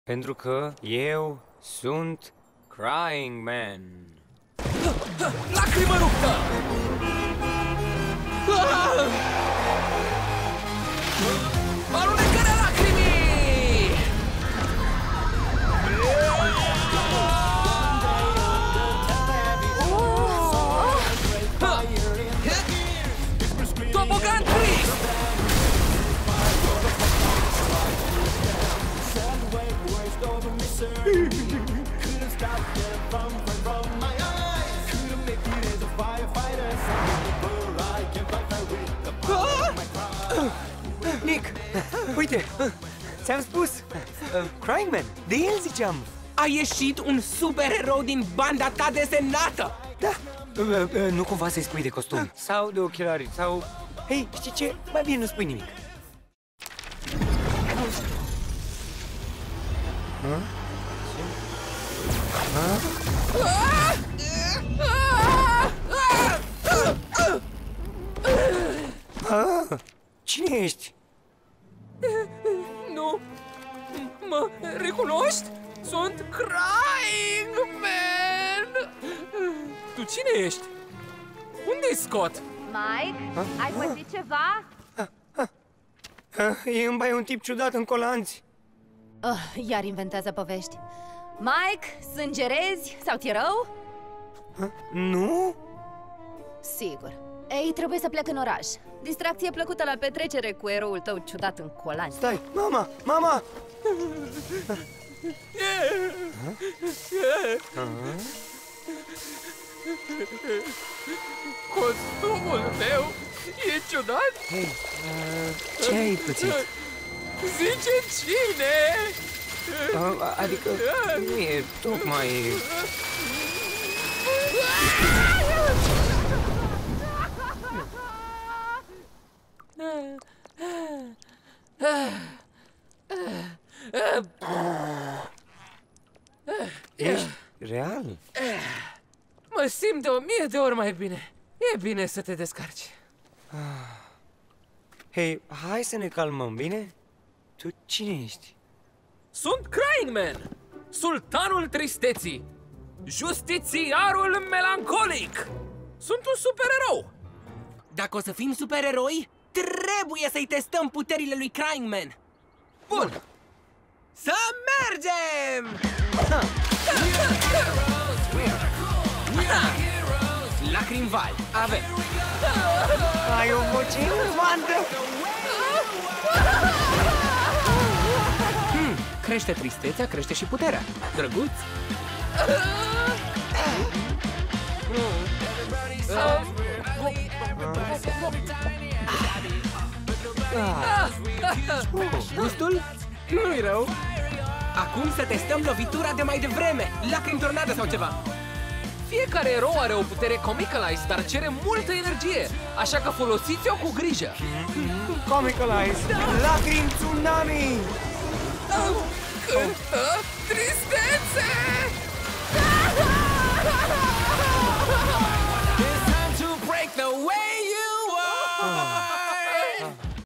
Pentru că eu sunt Crying Man. Lacrimă ruptă! Alunecarea lacrimii! Tobogan trist! Nick, uite, ți-am spus, Crying Man, de el ziceam. A ieșit un supererou din banda ta desenată! Da, nu cumva să-i spui de costum sau de ochelari sau... Hei, știi ce? Mai bine nu spui nimic. Cine ești? Nu! Mă recunoști? Sunt Crying Man! Tu cine ești? Unde-i Scott? Mike, ai pățit ceva? E în baie un tip ciudat în colanți. Iar inventează povești. Mike, sângerezi sau ți-e rău? Nu? Sigur. Ei, trebuie să plec în oraș. Distracție plăcută la petrecere cu eroul tău ciudat în colanți. Stai, mama, mama! Costumul meu e ciudat? Hei, ce ai pățit? Zice cine? Adică nu e tocmai... Ești real? Mă simt de 1000 de ori mai bine. E bine să te descarci. Hei, hai să ne calmăm, bine? Tu cine ești? Sunt Crying Man, sultanul tristeții, justițiarul melancolic. Sunt un supererou. Dacă o să fim supereroi, trebuie să-i testăm puterile lui Crying Man. Bun! Să mergem! Lacrimval, avem. Ai o voce elefantă! Crește tristețea, crește și puterea. Drăguț! Gustul? Nu-i rău. Acum să testăm lovitura de mai devreme. Lacrimi tornadă sau ceva. Fiecare erou are o putere Comicalize, dar cere multă energie, așa că folosiți-o cu grijă. Comicalize! Lacrimi tsunami! Cântă tristețe!